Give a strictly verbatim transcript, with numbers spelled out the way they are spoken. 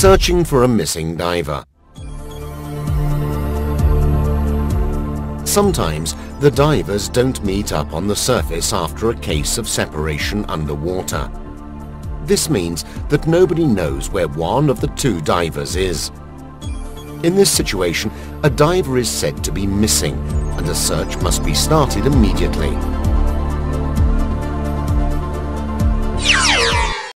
searching for a missing diver. Sometimes the divers don't meet up on the surface after a case of separation underwater. This means that nobody knows where one of the two divers is. In this situation, a diver is said to be missing, and a search must be started immediately.